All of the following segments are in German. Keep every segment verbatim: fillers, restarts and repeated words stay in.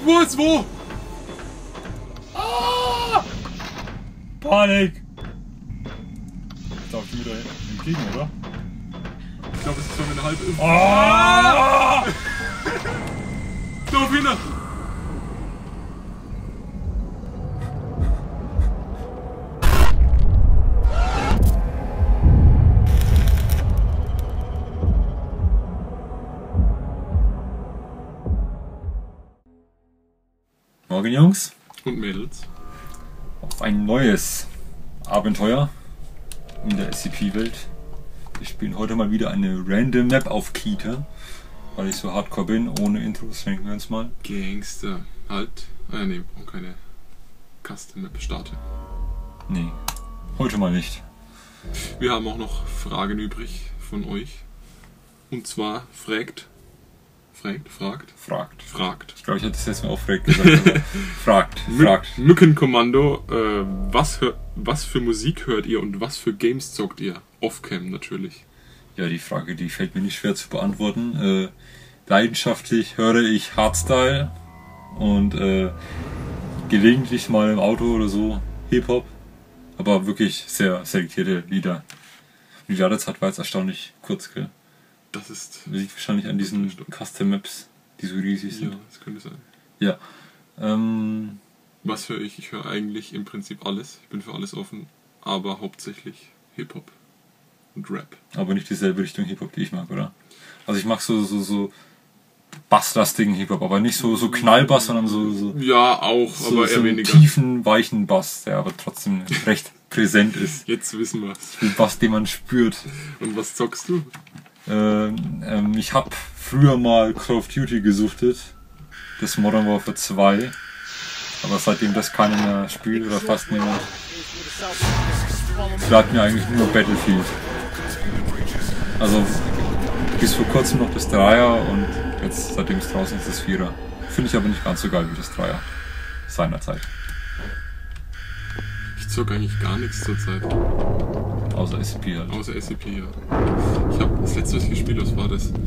Wo ist wo? Ah! Panik! Darf ich wieder entgegen, oder? Ich glaube, es ist schon eine halbe. Ah! Lauf hin! Morgen, Jungs. Und Mädels. Auf ein neues Abenteuer in der S C P-Welt. Wir spielen heute mal wieder eine random Map auf Kita. Weil ich so hardcore bin, ohne Intros, denken wir uns mal. Gangster. Halt. Ah, ne, und keine Custom Map starte. Nee, heute mal nicht. Wir haben auch noch Fragen übrig von euch. Und zwar fragt. Fragt? Fragt? Fragt. Fragt. Ich glaube, ich hätte es jetzt mal auch fragt gesagt. Aber fragt. Fragt. Mückenkommando, äh, was, hör, was für Musik hört ihr und was für Games zockt ihr? Off-Cam natürlich. Ja, die Frage, die fällt mir nicht schwer zu beantworten. Äh, leidenschaftlich höre ich Hardstyle und äh, gelegentlich mal im Auto oder so Hip-Hop. Aber wirklich sehr selektierte Lieder. Die Ladezeit war jetzt erstaunlich kurz, gell? Das ist... Liegt wahrscheinlich an diesen Custom Maps, die so riesig sind. Ja, das könnte sein. Ja. Ähm, Was höre ich? Ich höre eigentlich im Prinzip alles. Ich bin für alles offen. Aber hauptsächlich Hip-Hop und Rap. aber nicht dieselbe Richtung Hip-Hop, die ich mag, oder? Also ich mag so, so, so basslastigen Hip-Hop, aber nicht so, so Knallbass, sondern so, so, Ja, auch, so, aber so eher einen weniger. tiefen, weichen Bass, der aber trotzdem recht präsent ist. Jetzt wissen wir's. Den Bass, den man spürt. Und was zockst du? Ähm, ähm, ich habe früher mal Call of Duty gesuchtet, das Modern Warfare zwei, aber seitdem das keiner mehr spielt oder fast niemand, bleibt mir eigentlich nur Battlefield. Also bis vor kurzem noch das Dreier und jetzt seitdem es draußen ist das Vierer. Finde ich aber nicht ganz so geil wie das Dreier seinerzeit. Ich zock eigentlich gar nichts zurzeit. Außer S C P halt. Außer S C P, ja. Ich hab das letzte, was ich gespielt habe, was war das?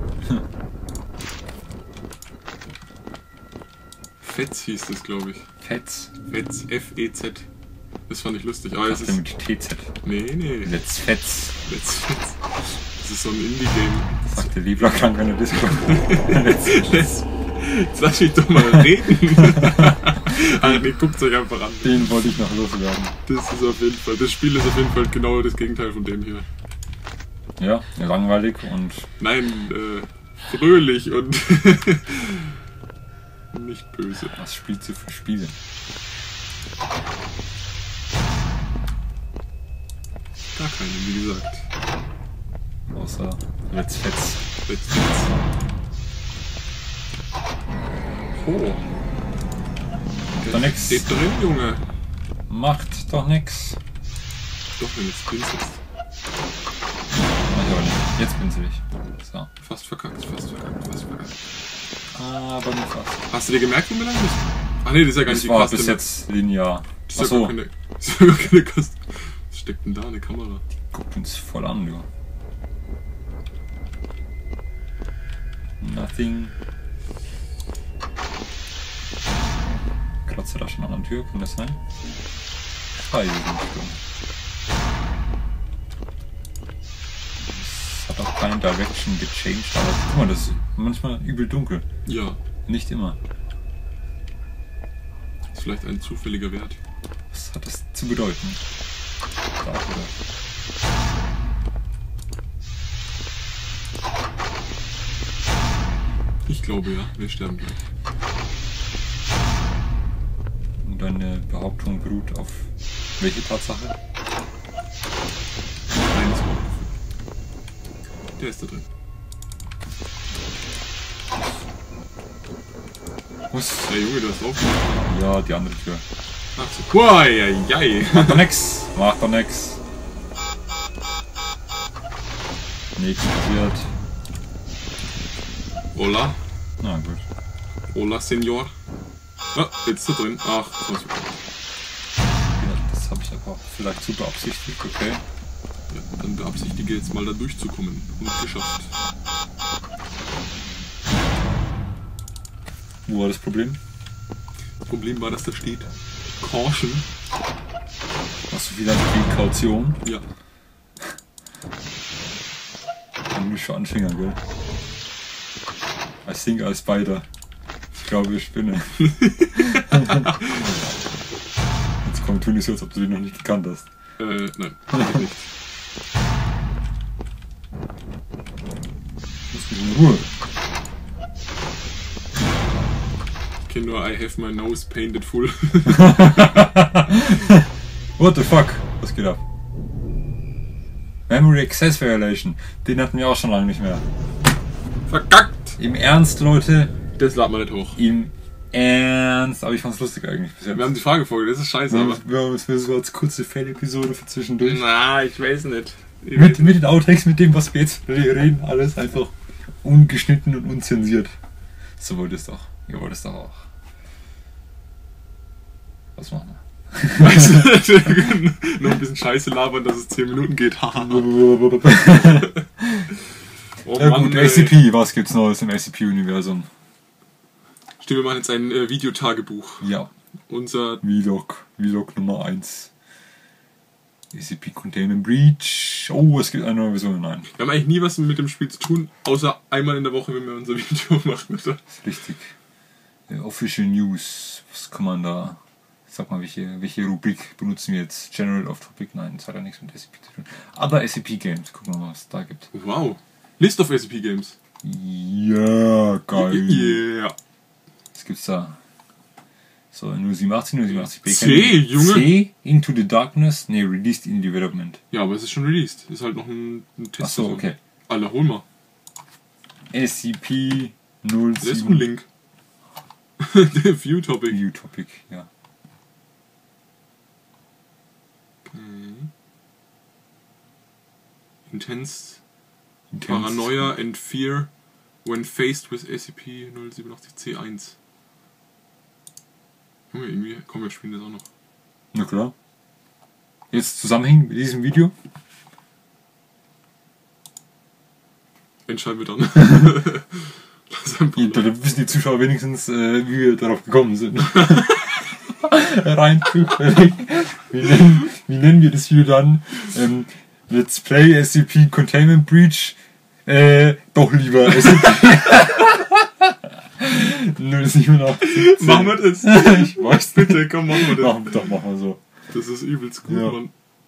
Fetz hieß das, glaube ich. Fetz. Fetz, F E Z. Das fand ich lustig. Aber Ich es dachte ist. mit T Z. Nee, nee. Let's Fetz. Let's Fetz. Das ist so ein Indie-Game. Sagte Libra krank an der Disco. Let's Let's. Jetzt lass mich doch mal reden. Ach nee, guckt's euch einfach an. Den wollte ich noch loswerden. Das ist auf jeden Fall. Das Spiel ist auf jeden Fall genau das Gegenteil von dem hier. Ja, langweilig und Nein, äh, fröhlich und nicht böse. was spielst du für Spiele? Gar keine, wie gesagt. Außer Let's Fetz. Let's Fetz. Oh. Doch nix. Steht drin, Junge. Macht doch nix. Doch, wenn jetzt pinselst. Mach ich aber nicht. Jetzt bin ich. So. Fast verkackt, fast verkackt, fast verkackt. Aber nicht fast. Hast du dir gemerkt, wo wir lang bist? Ach nee, das ist ja gar Das nicht war die Custom bis Map. jetzt linear. Das ist ja Achso, gar keine, das ist ja gar keine Custom. Was steckt denn da? Eine Kamera? guckt uns voll an, du. Nothing. Kratzt er da schon an der Tür? Kann das sein? Scheiße, Sturm. Das hat auch keine Direction gechanged, aber guck mal, das ist manchmal übel dunkel. Ja, Nicht immer. ist vielleicht ein zufälliger Wert. Was hat das zu bedeuten? Da wieder. Ich glaube ja, wir sterben gleich. Und deine Behauptung beruht auf welche Tatsache? Eines Bauchgefühl. Der ist da drin. Was? Der Junge, der ist aufgemacht. Ja, die andere Tür. Ach so. Uaiaiai. Macht doch nix. Macht doch nix. Nichts passiert. Hola. Na gut. Hola, Senor. Ah, jetzt da drin. Ach, das war's. Ja, das habe ich aber vielleicht zu beabsichtigt, okay. Ja, dann beabsichtige jetzt mal da durchzukommen. Und geschafft. Wo war das Problem? Problem war, dass da steht Caution. Hast du vielleicht die Kaution? Ja. Englische Anfänger, gell? I think I spider. Ich glaube, ich spinne. Jetzt kommt tun es so, als ob du den noch nicht gekannt hast. Äh, nein, ich nicht. Lass mich in Ruhe. Ich kenne nur I have my nose painted full. What the fuck? Was geht ab? Memory Access Violation. Den hatten wir auch schon lange nicht mehr. Verkackt! Im Ernst, Leute? Das laden wir nicht hoch. Im Ernst? Aber ich fand's lustig eigentlich bis jetzt. Wir haben die Frage vorgelegt, das ist scheiße, wir, aber... wir haben es so als kurze Fan-Episode für zwischendurch. Na, ich weiß nicht. Ich Mit, mit den Outtakes, mit dem, was wir jetzt reden, alles einfach ungeschnitten und unzensiert. So wollt ihr es doch. Ihr wollt es doch auch. Was machen wir? Weißt du, noch ein bisschen Scheiße labern, dass es zehn Minuten geht. oh ja Mann, gut, ey. A C P, was gibt's Neues im A C P-Universum? Stimmt, wir machen jetzt ein äh, Videotagebuch. Ja, Unser... Vlog, Vlog Nummer eins. A C P Containment Breach. Oh, es gibt eine neue Version, nein. Wir haben eigentlich nie was mit dem Spiel zu tun, außer einmal in der Woche, wenn wir unser Video machen, oder? Das ist richtig. Äh, Official News, was kann man da... Sag mal, welche, welche Rubrik benutzen wir jetzt? General Off-Topic? Nein, das hat ja nichts mit A C P zu tun. Aber A C P Games, gucken wir mal, was es da gibt. Wow. List of A C P Games. Ja, geil. Yeah. Was gibt's da? So, null siebenundachtzig, null siebenundachtzig B. C, Junge. C, Into the Darkness? Ne, Released in Development. Ja, aber es ist schon released. Ist halt noch ein, ein Test. Achso, okay. Alter, hol mal. A C P null Das ist ein sieben. Link. Der View Topic. View Topic, ja. Mhm. Intense Intense. Paranoia and Fear when faced with A C P null siebenundachtzig C eins. Junge, irgendwie, komm, wir spielen das auch noch. Na klar. Jetzt zusammenhängen mit diesem Video. Entscheiden wir dann. Lass einfach Ja, da wissen die Zuschauer wenigstens, äh, wie wir darauf gekommen sind. Rein zufällig. Wie nennen, wie nennen wir das Video dann? Ähm, Let's Play A C P Containment Breach. Äh, doch lieber A C P. null siebenundachtzig. Machen wir das? Ich weiß Bitte, bitte, komm, machen wir das. Machen, doch, machen wir so. Das ist übelst gut, Ja. Mann.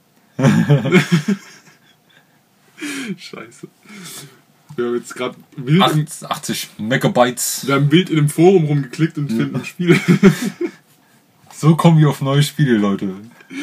Scheiße. Wir haben jetzt gerade wild, im- achtzig Megabytes. wir haben wild in dem Forum rumgeklickt und finden Spiele. So kommen wir auf neue Spiele, Leute.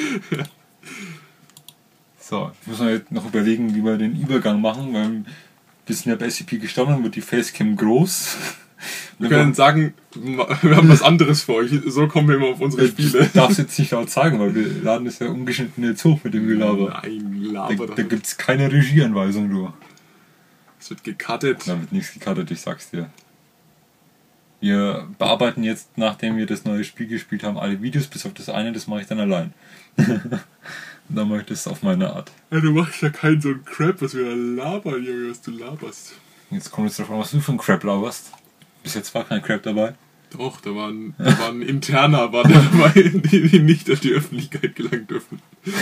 So, ich muss mir jetzt noch überlegen, wie wir den Übergang machen, weil wir sind ja bei A C P gestorben, wird die Facecam groß. Wir können sagen, wir haben was anderes für euch. So kommen wir immer auf unsere Spiele. Ich darf es jetzt nicht laut sagen, weil wir laden das ja ungeschnitten jetzt hoch mit dem Gelaber. Nein, Da, laber doch da nicht. gibt es keine Regieanweisung, du. Es wird gecuttet. Da wird nichts gecuttet, ich sag's dir. Wir bearbeiten jetzt, nachdem wir das neue Spiel gespielt haben, alle Videos, bis auf das eine, das mache ich dann allein. Und dann mache ich das auf meine Art. Ja, du machst ja keinen so einen Crap, was wir da labern, Junge, was du laberst. Jetzt kommt jetzt drauf an, was du für ein Crap laberst. Bis jetzt war kein Crap dabei. Doch, da war ein, da war ein interner war da dabei, die, die nicht an die Öffentlichkeit gelangen dürfen.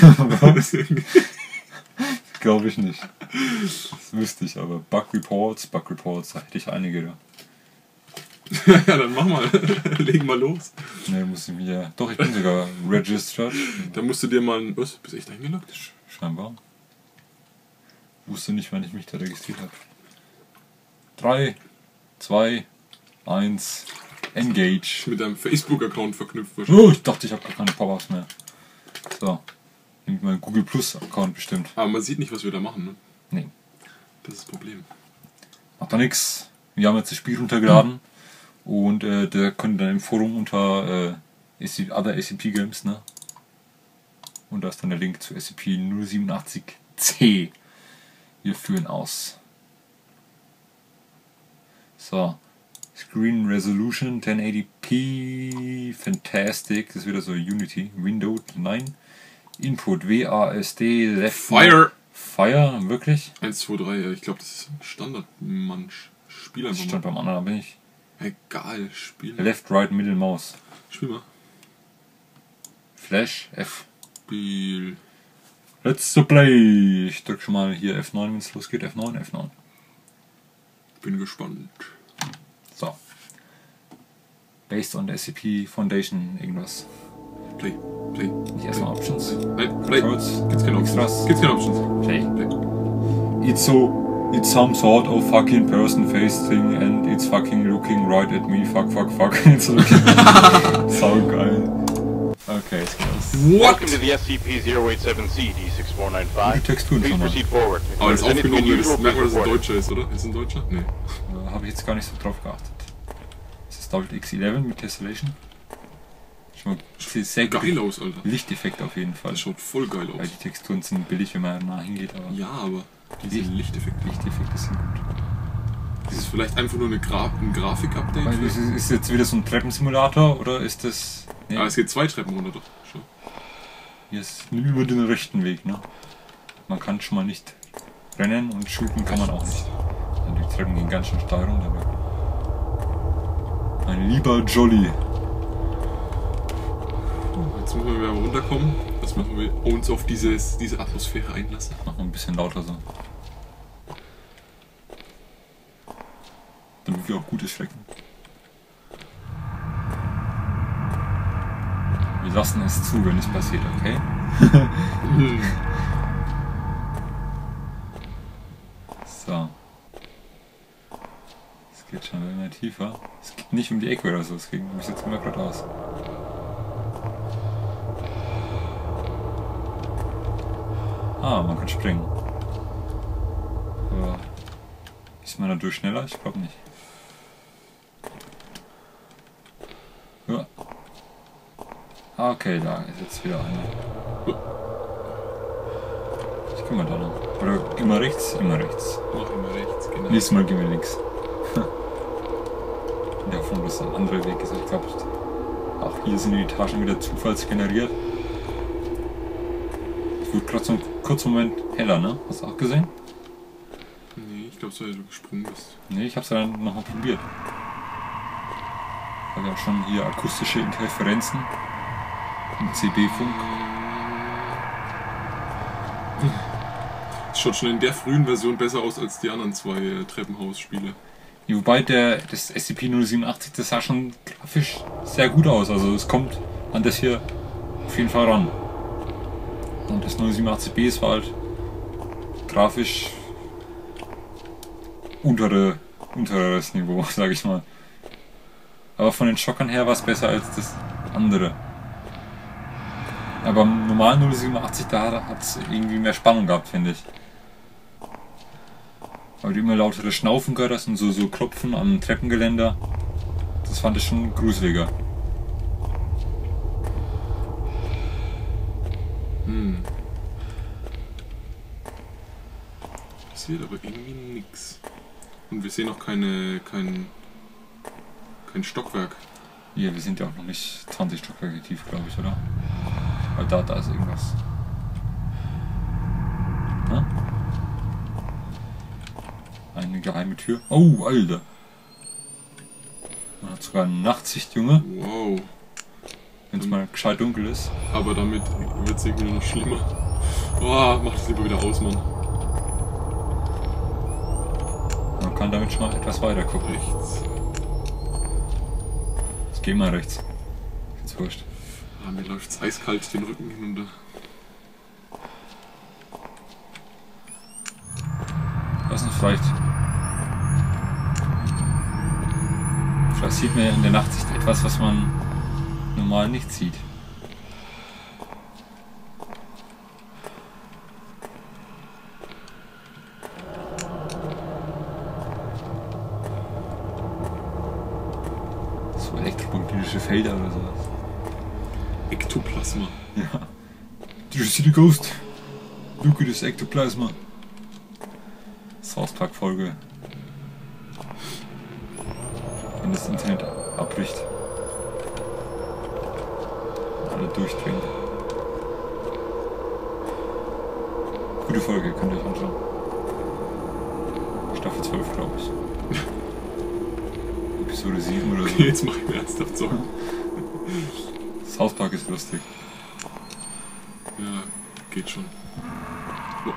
Glaube ich nicht. Das wüsste ich, aber Bug Reports, Bug Reports, da hätte ich einige da. Ja, dann mach mal. Legen mal los. Ne, muss ich mich ja. Doch, ich bin sogar registered. Da musst du dir mal ein... Was? Bist du echt eingeloggt? Scheinbar. Wusste nicht, wann ich mich da registriert habe. drei, zwei, eins, Engage. Mit deinem Facebook-Account verknüpft wahrscheinlich. Oh, ich dachte, ich habe gar keine Pop-Ups mehr. So. Nimmt mein Google Plus Account bestimmt. Aber man sieht nicht, was wir da machen, ne? Nee. Das ist das Problem. Macht doch nix. Wir haben jetzt das Spiel runtergeladen. Und äh, der könnt dann im Forum unter äh, A C, Other A C P Games, ne? Und da ist dann der Link zu A C P null siebenundachtzig C. Wir führen aus. So. Screen Resolution ten eighty p. Fantastic. Das ist wieder so Unity. Windows neun. Input W A S D. Left. Fire! Fire, wirklich? eins, zwei, drei, ja, ich glaube, das ist Standard. Mann, Spiel Das einfach stand mal. beim anderen, da bin ich. Egal, spiel mal. Left, Right, Middle, Mouse. Spiel mal. Flash, F. Spiel. Let's to play. Ich drück schon mal hier F neun, wenn es losgeht. F neun, F neun. Bin gespannt. So. Based on S C P Foundation irgendwas. Play, play. Nicht erstmal Options. Nein, play. Controls. Gibt's keine Extras. Options. Gibt's keine Options. Play. Play. It's so, it's some sort of fucking person face thing and it's fucking looking right at me. Fuck, fuck, fuck. It's looking. So geil. Okay, jetzt geht's. What? Welcome to the S C P zero eight seven C D six four nine Die five. Texturen Please schon mal. proceed forward. If Aber das there's anything aufgenommen wird, unusual, das merkt man, dass es ein please report it. Deutscher ist, oder? Ist es ein Deutscher? Nee. Da habe ich jetzt gar nicht so drauf geachtet. Das ist Double X elf mit Tessellation. Schon mal sieht sehr gut. Geil aus, Alter. Lichteffekt auf jeden Fall. Das schaut voll geil Weil aus. die Texturen sind billig, wenn man nah hingeht, aber Ja, aber diese Licht- Lichteffekte. Lichteffekte sind gut. Das ist vielleicht einfach nur eine Gra ein Grafik-Update. Weil ist, vielleicht? ist jetzt wieder so ein Treppensimulator oder ist das. Nee, Ah, es geht zwei Treppen runter doch. Schau. hier ist nur über den rechten Weg, ne? Man kann schon mal nicht rennen und shooten kann man auch nicht. Dann die Treppen gehen ganz schön steil runter. Mein lieber Jolly. Jetzt müssen wir wieder mal runterkommen, dass wir uns auf dieses, diese Atmosphäre einlassen. Mach mal ein bisschen lauter so. Damit wir auch Gutes schrecken. Wir lassen es zu, wenn es passiert, okay? So. Es geht schon immer tiefer. Es geht nicht um die Ecke oder so, es ging mich jetzt immer geradeaus. Ah, man kann springen. Aber ist man dadurch schneller? Ich glaube nicht. Ja. Ah, okay, da ist jetzt wieder eine. Ich geh mal da lang. Oder immer rechts? Immer rechts. Mach immer rechts, genau. Nächstes Mal gehen wir links. In der Hoffnung, dass ein anderer Weg ist. Ich glaube, auch hier sind die Etagen wieder zufallsgeneriert. Es wird gerade so einen kurzen Moment heller, ne? Hast du auch gesehen? Nee, ich glaube, so, weil du gesprungen bist. Ne, ich hab's dann nochmal probiert. Weil wir auch schon hier akustische Interferenzen im C B-Funk. Es schaut schon in der frühen Version besser aus als die anderen zwei äh, Treppenhaus-Spiele. Wobei der, das S C P null siebenundachtzig, das sah schon grafisch sehr gut aus. Also es kommt an das hier auf jeden Fall ran. Und das null siebenundachtzig B ist halt grafisch untere, unteres Niveau, sag ich mal. Aber von den Schockern her war es besser als das andere. Aber im normalen null siebenundachtzig, da hat es irgendwie mehr Spannung gehabt, finde ich. Weil du immer lautere Schnaufen gehört hast und so, so Klopfen am Treppengeländer. Das fand ich schon gruseliger. Hm. Passiert aber irgendwie nix. Und wir sehen auch keine, kein, kein Stockwerk. Hier, wir sind ja auch noch nicht zwanzig Stockwerke tief, glaube ich, oder? Weil da, da ist irgendwas. Na? Eine geheime Tür. Oh, Alter! Man hat sogar eine Nachtsicht, Junge. Wow. Wenn es mal gescheit dunkel ist. Aber damit wird es irgendwie nur noch schlimmer. Oh, mach das lieber wieder aus, Mann. Man kann damit schon mal etwas weiter gucken. Rechts. Jetzt geh mal rechts. Jetzt wurscht. Ah, mir läuft's eiskalt den Rücken hinunter. Was denn vielleicht? Vielleicht sieht man ja in der Nachtsicht etwas, was man normal nicht sieht. So elektromagnetische Felder oder sowas. Ektoplasma. Ja. Did you see the ghost? Look at this ectoplasma. South Park Folge. Wenn das Internet abbricht. Alle durchdrehen. Gute Folge, könnt ihr euch anschauen. Staffel zwölf, glaube ich. Episode sieben oder so. Okay, jetzt mach ich mir ernsthaft so. South Park ist lustig. Ja, geht schon. Oh.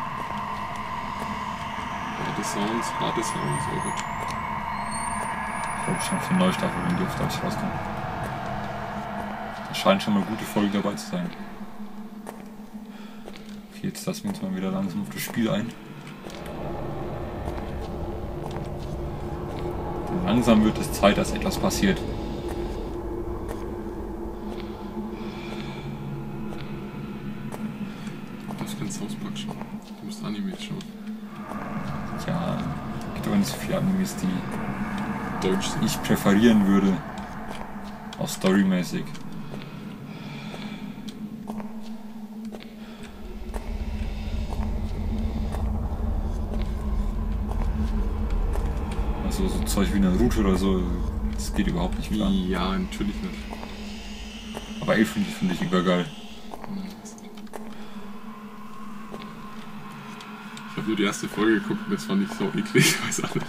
Harte Sounds, harte Sounds, oh Gott. Ich glaube schon für neue Staffel, wenn die auf Deutsch rauskommen. Da scheint schon mal gute Folge dabei zu sein. Okay, jetzt lassen wir uns mal wieder langsam auf das Spiel ein. Denn langsam wird es Zeit, dass etwas passiert. Das ist kein South Park schauen. Du musst Anime schauen. Ja, es gibt aber nicht so viele Animes, die Deutsch sind. ich präferieren würde. Auch storymäßig. Also so Zeug wie Naruto oder so, das geht überhaupt nicht klar. Ja, natürlich nicht. Aber Elfen, die finde ich übergeil. Ich habe nur die erste Folge geguckt und das fand ich so eklig, ich weiß auch nicht.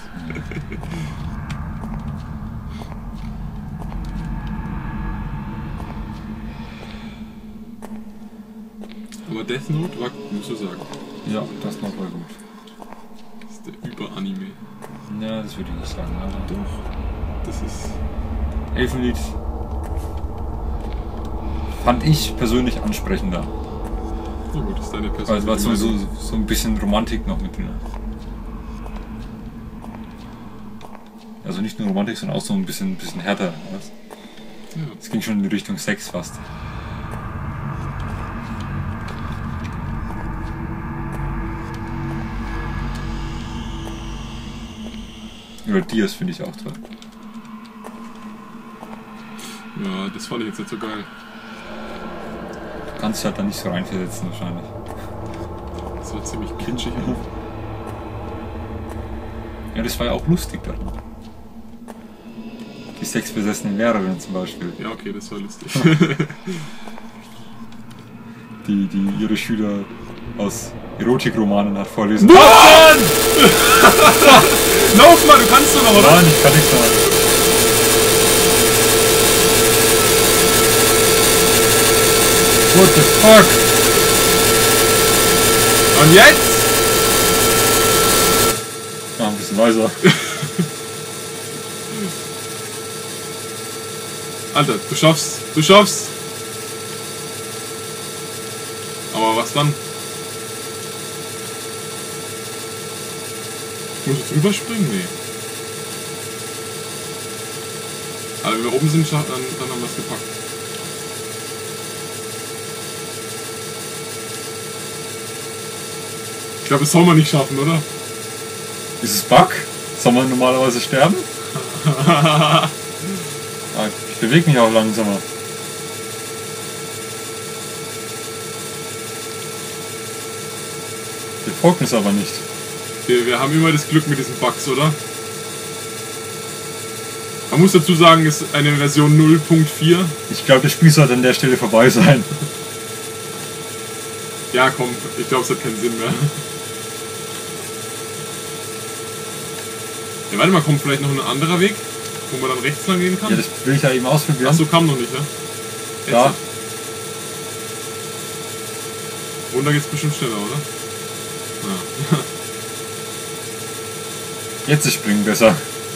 Aber Death Note war, musst du sagen, Ja, das noch war gut. das ist der Über-Anime. Ja, das würde ich nicht sagen. Aber Doch, das ist... Elfenlied fand ich persönlich ansprechender. Na gut, das ist deine Weil persönliche weil so, so, Meinung. so ein bisschen Romantik noch mit drin. Also nicht nur Romantik, sondern auch so ein bisschen, bisschen härter. Was? Ja. Es ging schon in die Richtung Sex fast. Oder Diaz finde ich auch toll. Ja, das fand ich jetzt nicht so geil. Du kannst dich halt da nicht so reinversetzen wahrscheinlich. Das war ziemlich kitschig auch. Ja, das war ja auch lustig dann. Die sexbesessene Lehrerin zum Beispiel, Ja, okay, das war lustig. die, die ihre Schüler aus Erotikromanen hat vorlesen. Lauf mal, du kannst doch noch, oder? Nein, ich kann nichts sagen. What the fuck? Und jetzt? Mach ein bisschen leiser. Alter, du schaffst, du schaffst. Aber was dann? Muss ich drüber springen? Nee. Aber wenn wir oben sind, scha- dann, dann haben wir es gepackt. Ich glaube, das soll man nicht schaffen, oder? Ist es Bug? Soll man normalerweise sterben? Ah, ich bewege mich auch langsamer. Wir folgen es aber nicht. Wir, wir haben immer das Glück mit diesen Bugs, oder? Man muss dazu sagen, es ist eine Version null Punkt vier. Ich glaube, das Spiel sollte an der Stelle vorbei sein. Ja, komm, ich glaube, es hat keinen Sinn mehr. Ja, warte mal, kommt vielleicht noch ein anderer Weg, wo man dann rechts lang gehen kann? Ja, das will ich ja eben ausprobieren. Achso, kam noch nicht, ne? Jetzt. Ja. Runter geht's bestimmt schneller, oder? Ja. Jetzt ist Springen besser.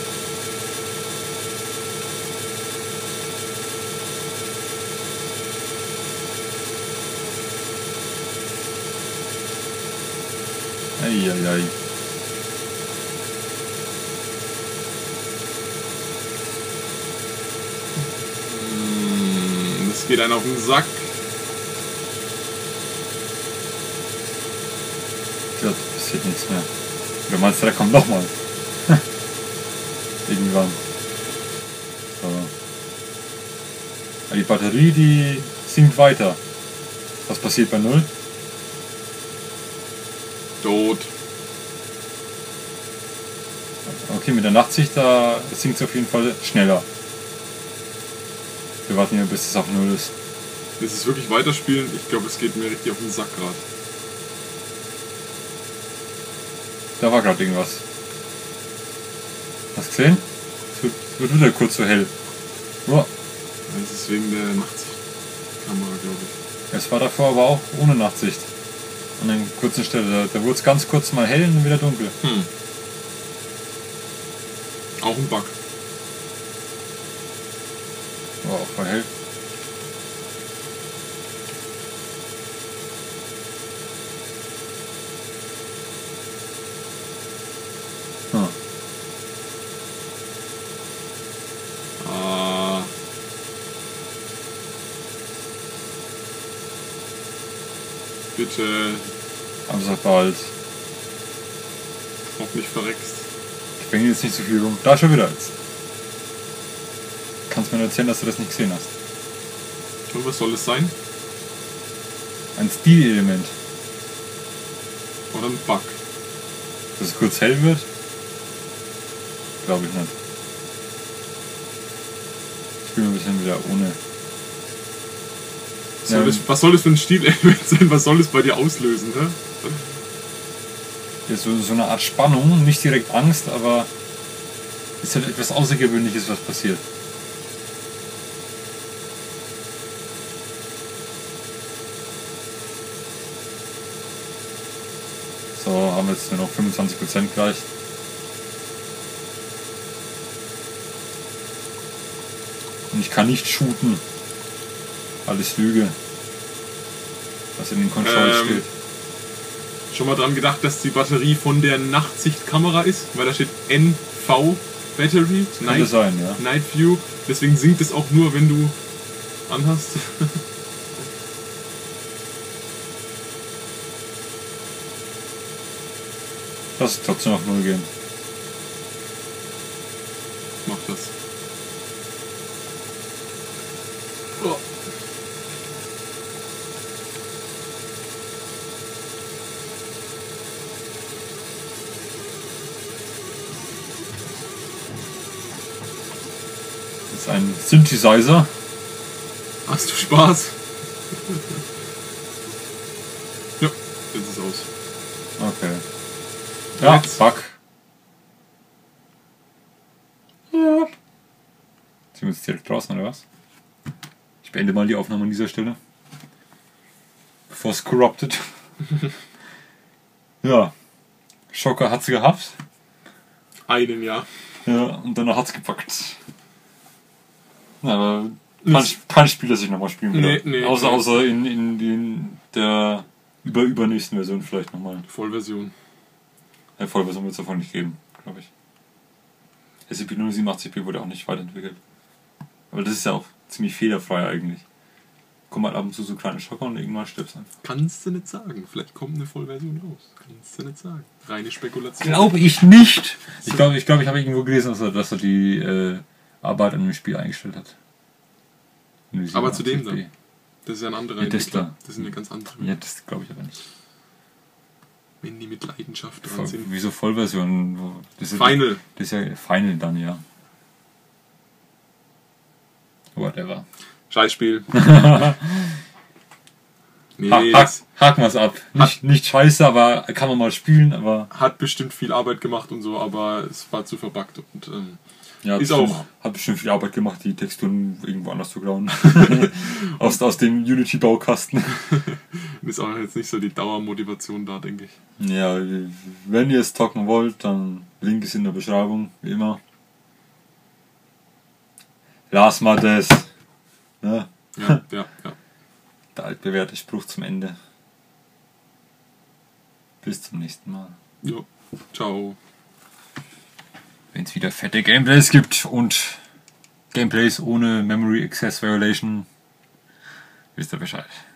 Eieiei. Hm, das geht einem auf den Sack. Ja, das passiert nichts mehr. Oder meinst du, da kommt nochmal? Irgendwann. So. Aber die Batterie, die sinkt weiter. Was passiert bei null? Tot. Okay, mit der Nachtsicht, da sinkt es auf jeden Fall schneller. Wir warten hier, bis es auf null ist. Das ist wirklich weiterspielen. Ich glaube, es geht mir richtig auf den Sack gerade. Da war gerade irgendwas. Hast du gesehen? Es wird wieder kurz so hell. Ja. Das ist wegen der Nachtsichtkamera, glaube ich. Es war davor aber auch ohne Nachtsicht. An einer kurzen Stelle. Da, da wurde es ganz kurz mal hell und dann wieder dunkel. Hm. Auch ein Bug. War auch voll hell. Hm. Ah. Bitte. Aber sag bald. Hoffentlich verreckst. Ich bringe jetzt nicht so viel rum. Da schon wieder jetzt. Kannst mir nur erzählen, dass du das nicht gesehen hast. Und was soll es sein? Ein Stilelement. Oder ein Bug? Dass es kurz hell wird? Glaube ich nicht. Ich spiele ein bisschen wieder ohne. Was soll, Ähm. das, was soll das für ein Stilelement sein? Was soll es bei dir auslösen? Ne? Ja, so, so eine Art Spannung, nicht direkt Angst, aber ist halt etwas Außergewöhnliches, was passiert. So, haben wir jetzt nur noch fünfundzwanzig Prozent gleich. Und ich kann nicht shooten. Alles Lüge. Was in den Controls Ähm. steht. Schon mal dran gedacht, dass die Batterie von der Nachtsichtkamera ist? Weil da steht N V Battery, Könnte Night, sein, ja. Night View. Deswegen sinkt es auch nur, wenn du anhast. Lass es trotzdem auf null gehen. Mach das. Oh. Das ist ein Synthesizer. Hast du Spaß? Ja, jetzt ist es aus. Okay. Ja, Jetzt. Bug. Ja. Sind wir jetzt direkt draußen, oder was? Ich beende mal die Aufnahme an dieser Stelle. Bevor es corrupted. Ja. Schocker hat's gehabt. Einen, ja. Ja, und danach hat's gepackt. Ja, aber kein, kein Spiel, das ich nochmal spielen will. Nee, nee, außer, nee. außer in, in, in der über übernächsten Version vielleicht nochmal. Vollversion. Eine Vollversion wird es davon nicht geben, glaube ich. S C P null siebenundachtzig b wurde auch nicht weiterentwickelt. Aber das ist ja auch ziemlich fehlerfrei eigentlich. Kommen halt ab und zu so kleine Schocker und irgendwann stirbst du einfach. Kannst du nicht sagen. Vielleicht kommt eine Vollversion raus. Kannst du nicht sagen. Reine Spekulation. Glaube ich nicht! Ich glaube, ich, glaub, ich habe irgendwo gelesen, dass er, dass er die äh, Arbeit an dem Spiel eingestellt hat. Aber zu dem null siebenundachtzig b. dann. Das ist ja ein anderer Ja, das Entwickler. da. Das ist eine ganz andere. Ja, das glaube ich aber nicht. Wenn die mit Leidenschaft dran Voll, sind. wieso Vollversion? Wo- Das ist, Final. Das ist ja Final dann, ja. Whatever. Scheißspiel. Nee, Ha, hack, das haken wir es ab. Nicht, nicht scheiße, aber kann man mal spielen, aber hat bestimmt viel Arbeit gemacht und so, aber es war zu verbuggt und ähm, ja, Ist bestimmt, auch- hat bestimmt viel Arbeit gemacht, die Texturen irgendwo anders zu klauen. aus, aus dem Unity-Baukasten. ist auch jetzt nicht so die Dauermotivation da, denke ich. Ja, wenn ihr es zocken wollt, dann Link ist in der Beschreibung, wie immer. Lass mal das. Ne? Ja, ja, ja. Der altbewährte Spruch zum Ende. Bis zum nächsten Mal. Jo. Ciao. Wenn es wieder fette Gameplays gibt und Gameplays ohne Memory Access Violation, wisst ihr Bescheid.